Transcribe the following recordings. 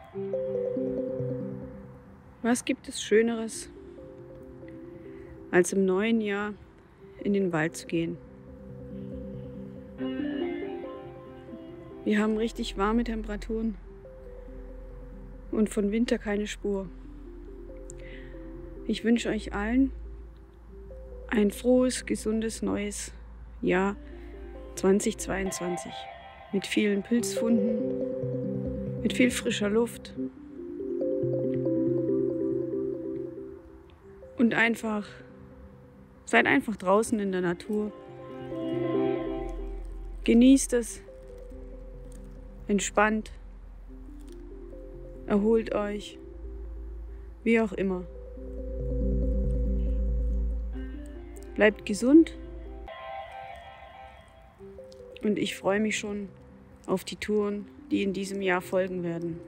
Was gibt es Schöneres, als im neuen Jahr in den Wald zu gehen? Wir haben richtig warme Temperaturen und von Winter keine Spur. Ich wünsche euch allen ein frohes, gesundes, neues Jahr 2022 mit vielen Pilzfunden, mit viel frischer Luft und seid einfach draußen in der Natur. Genießt es, entspannt, erholt euch, wie auch immer. Bleibt gesund und ich freue mich schon auf die Touren, die in diesem Jahr folgen werden.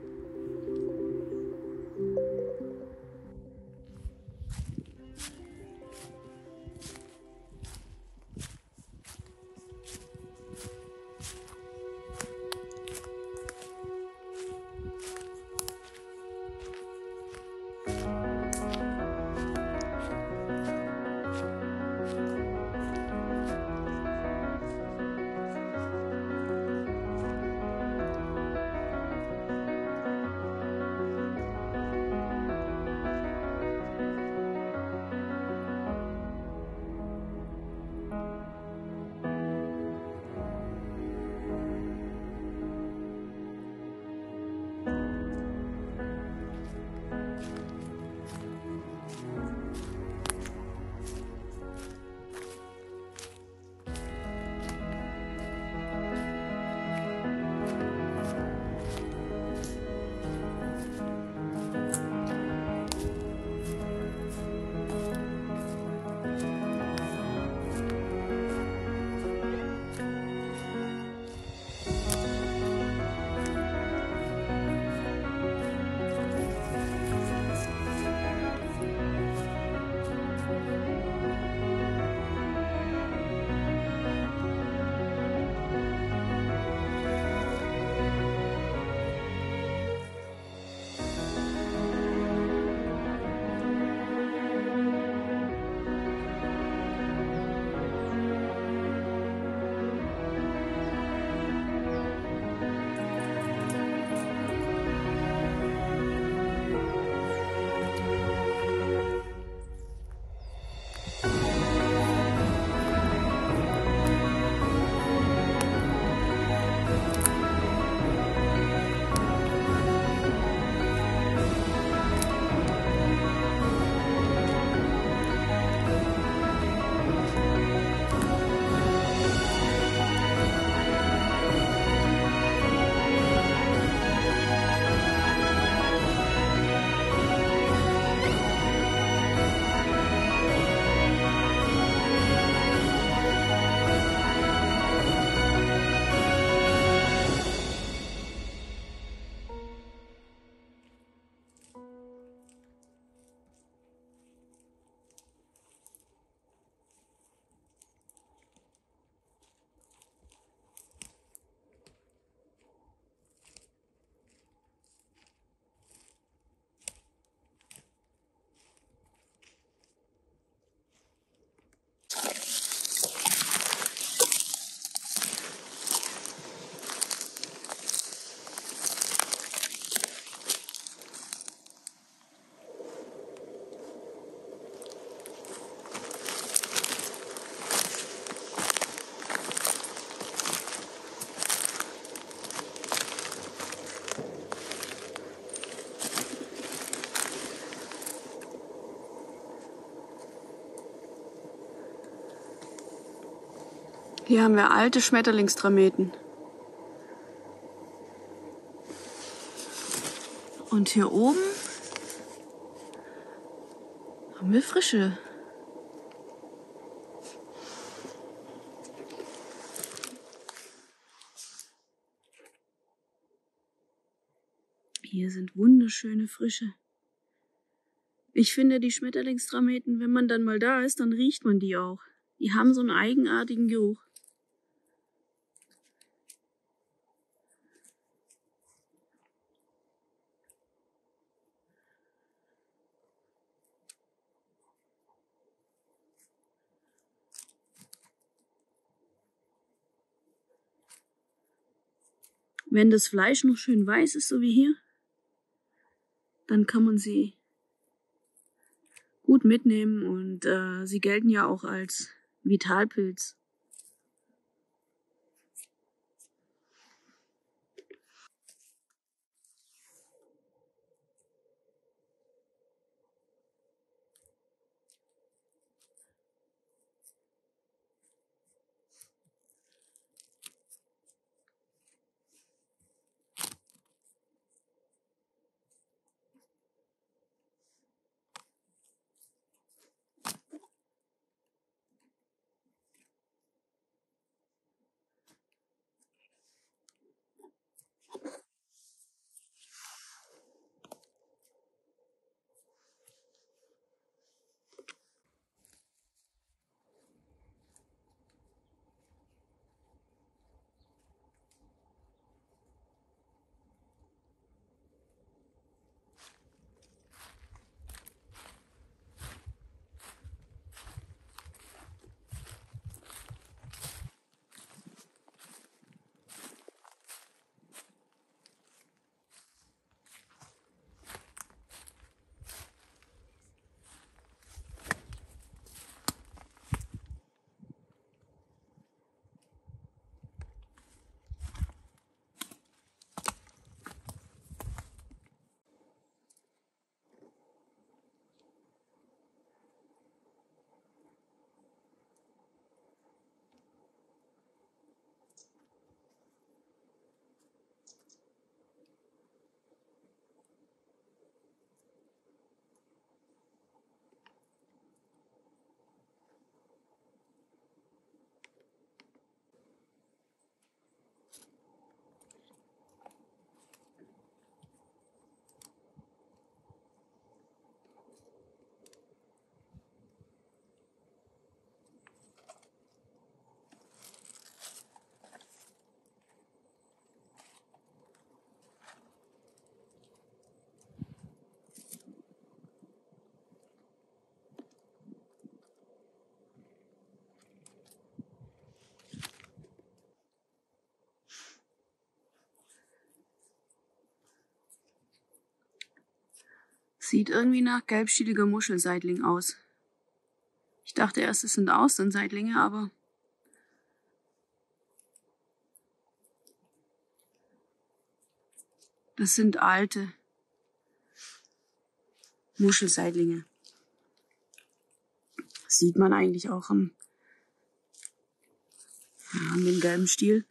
Hier haben wir alte Schmetterlingstrameten. Und hier oben haben wir frische. Hier sind wunderschöne frische. Ich finde die Schmetterlingstrameten, wenn man dann mal da ist, dann riecht man die auch. Die haben so einen eigenartigen Geruch. Wenn das Fleisch noch schön weiß ist, so wie hier, dann kann man sie gut mitnehmen und sie gelten ja auch als Vitalpilz. Sieht irgendwie nach gelbstieliger Muschelseitling aus. Ich dachte erst, es sind Austernseitlinge, aber das sind alte Muschelseitlinge. Sieht man eigentlich auch an dem gelben Stiel.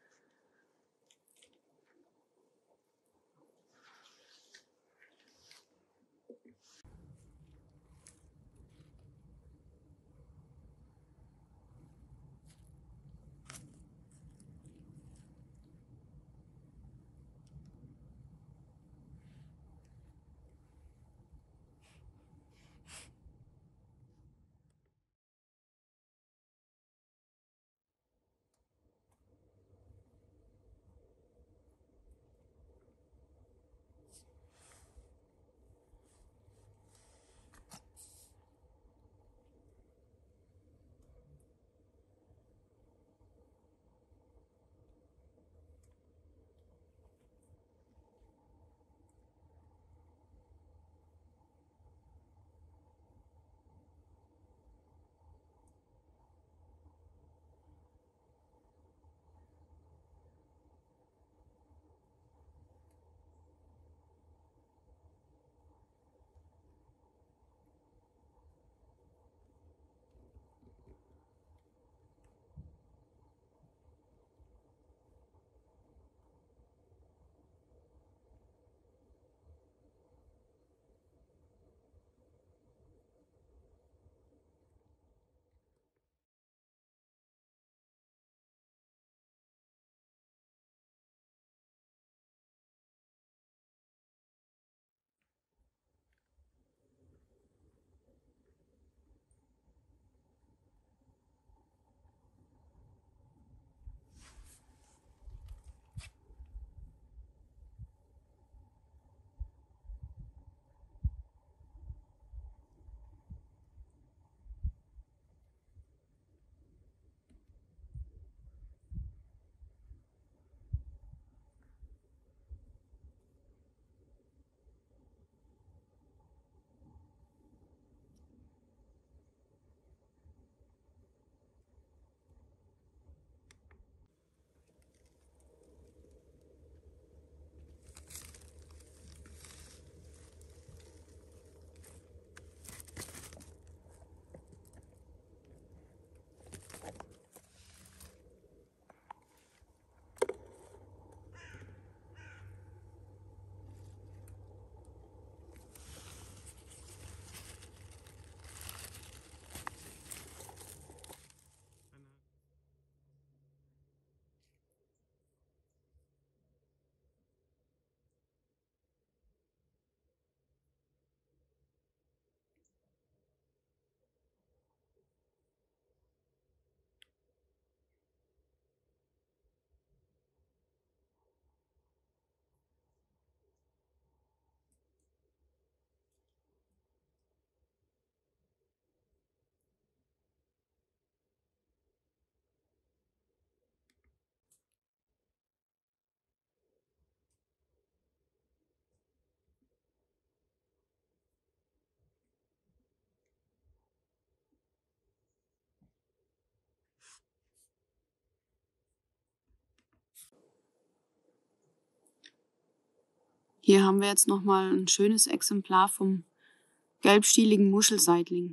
Hier haben wir jetzt nochmal ein schönes Exemplar vom gelbstieligen Muschelseitling.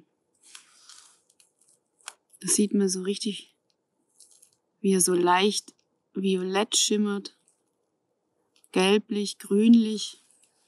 Das sieht man so richtig, wie er so leicht violett schimmert, gelblich, grünlich.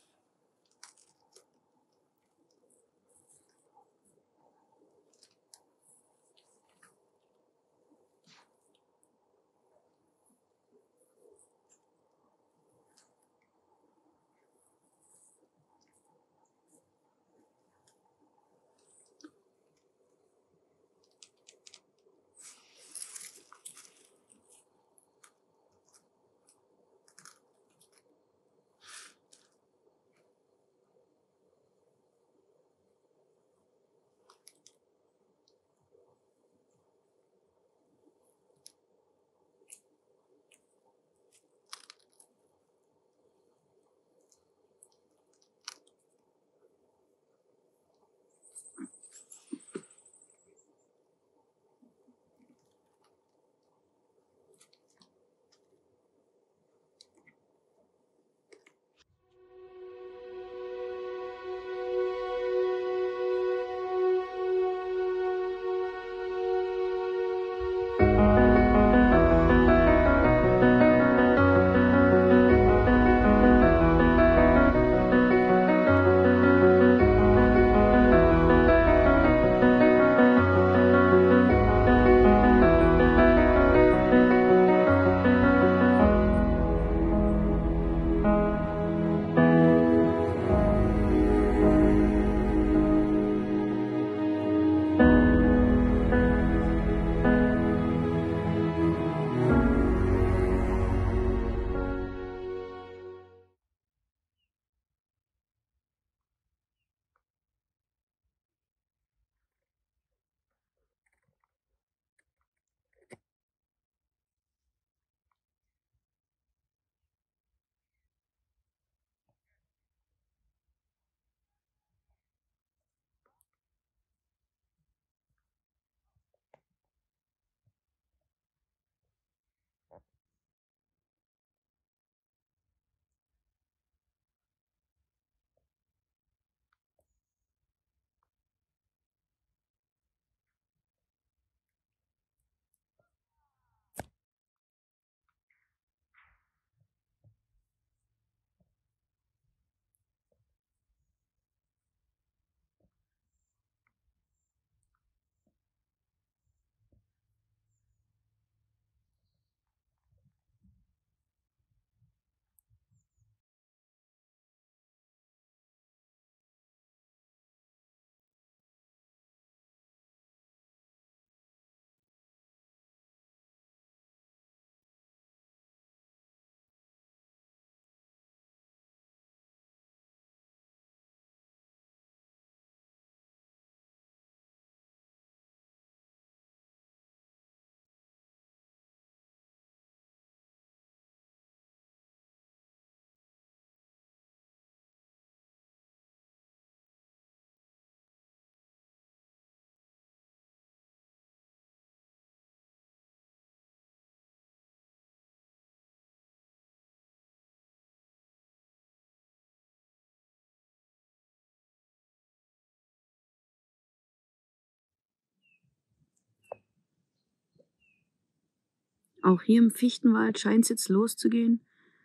Auch hier im Fichtenwald scheint es jetzt loszugehen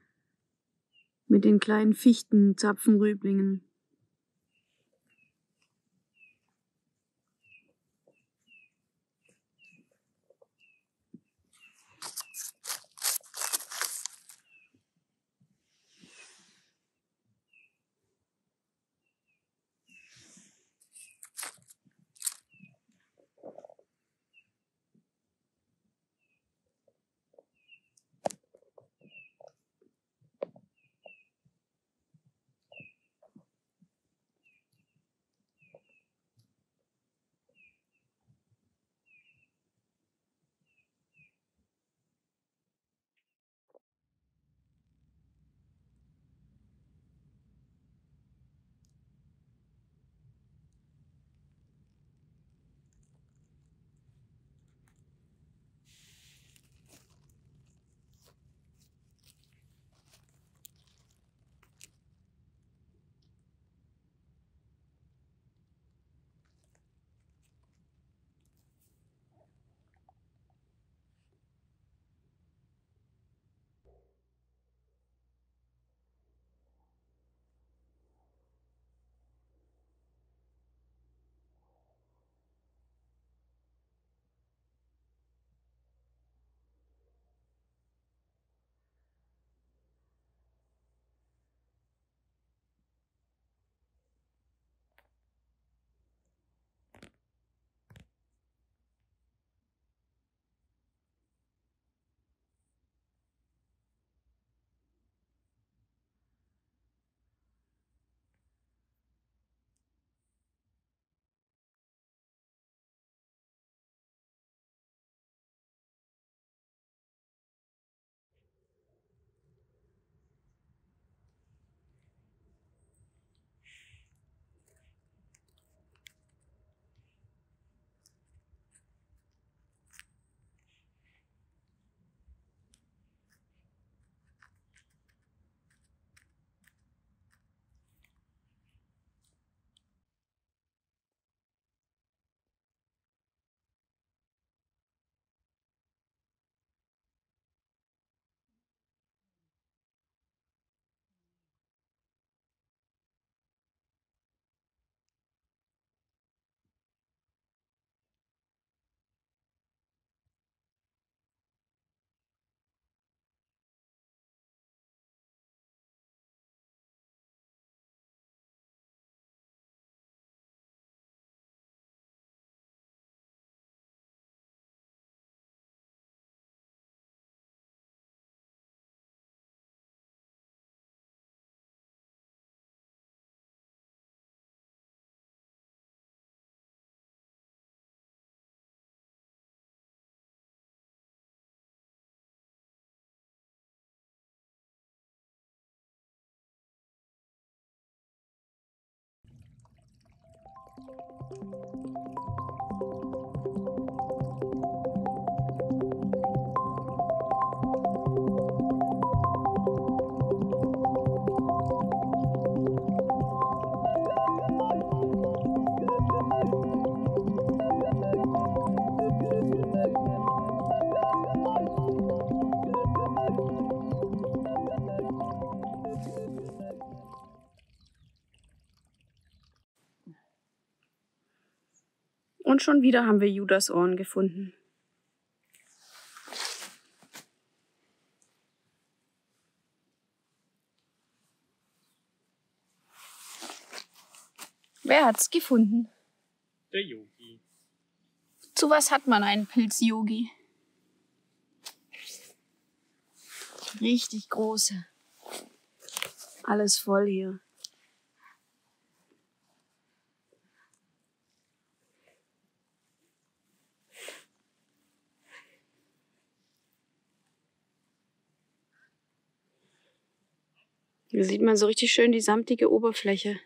mit den kleinen Fichtenzapfenrüblingen. Und schon wieder haben wir Judasohren gefunden. Wer hat's gefunden? Der Yogi. Zu was hat man einen Pilz-Yogi? Richtig große. Alles voll hier. Hier sieht man so richtig schön die samtige Oberfläche.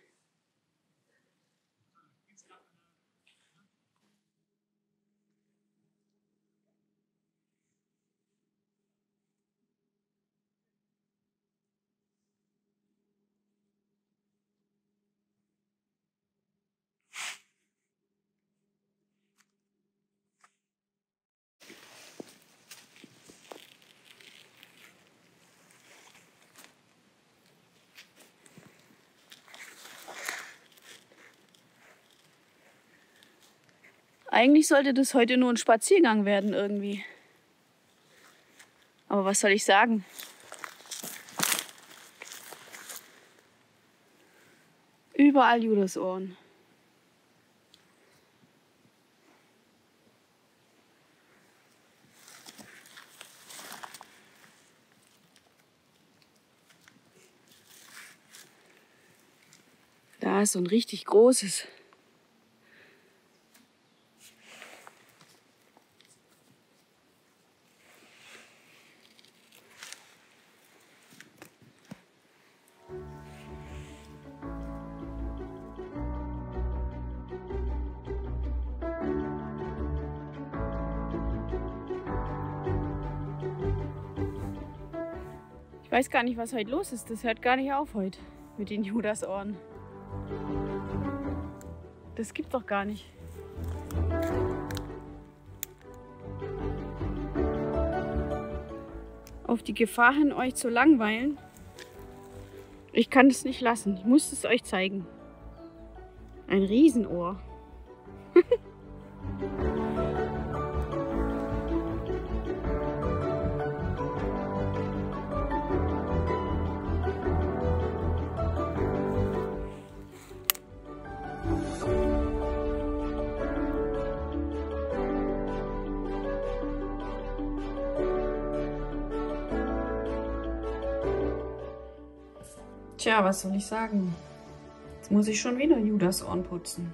Eigentlich sollte das heute nur ein Spaziergang werden irgendwie. Aber was soll ich sagen? Überall Judasohren. Da ist so ein richtig großes. Ich weiß gar nicht, was heute los ist. Das hört gar nicht auf heute mit den Judasohren. Das gibt's doch gar nicht. Auf die Gefahr hin, euch zu langweilen. Ich kann es nicht lassen. Ich muss es euch zeigen. Ein Riesenohr. Tja, was soll ich sagen? Jetzt muss ich schon wieder Judasohren putzen.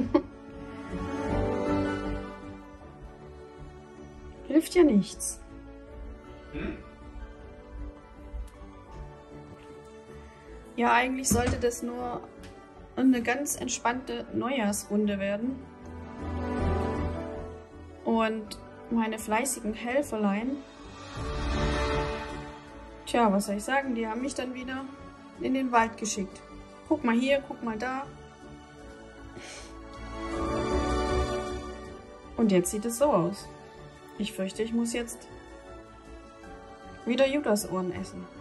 Hilft ja nichts. Ja, eigentlich sollte das nur eine ganz entspannte Neujahrsrunde werden. Und meine fleißigen Helferlein, tja, was soll ich sagen, die haben mich dann wieder in den Wald geschickt. Guck mal hier, guck mal da. Und jetzt sieht es so aus. Ich fürchte, ich muss jetzt wieder Judasohren essen.